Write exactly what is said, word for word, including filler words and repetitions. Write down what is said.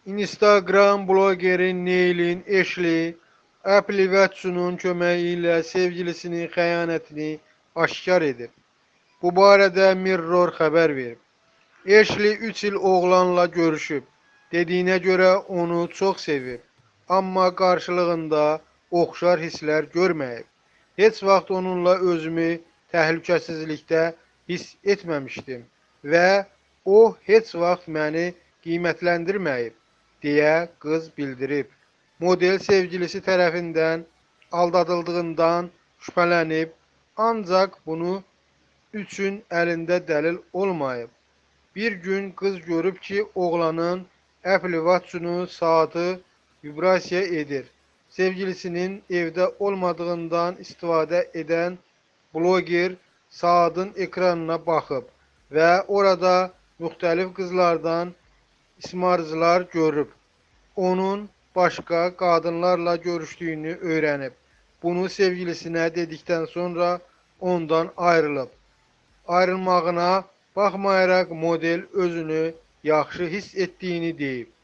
Instagram blogeri Neilin Ashley, Apple Watson'un köməyi ilə sevgilisinin xəyanətini aşkar edib. Bu barədə Mirror xəbər verib. Ashley üç il oğlanla görüşüb. Dediyinə görə onu çox sevib. Amma qarşılığında oxşar hisslər görməyib. Heç vaxt onunla özümü təhlükəsizlikdə hiss etməmişdim və o heç vaxt məni qiymətləndirməyib, deyə qız bildirib. Model sevgilisi tərəfindən aldadıldığından şübhələnib, ancaq bunu üçün əlində dəlil olmayıb. Bir gün qız görüb ki, oğlanın Apple Watch-unu saatı vibrasiya edir. Sevgilisinin evdə olmadığından istifadə edən bloger saatın ekranına baxıb və orada müxtəlif qızlardan ismarcılar görüb. Onun başqa qadınlarla görüşdüyünü öyrənib. Bunu sevgilisinə dedikdən sonra ondan ayrılıb. Ayrılmağına baxmayaraq model özünü yaxşı hiss etdiyini deyib.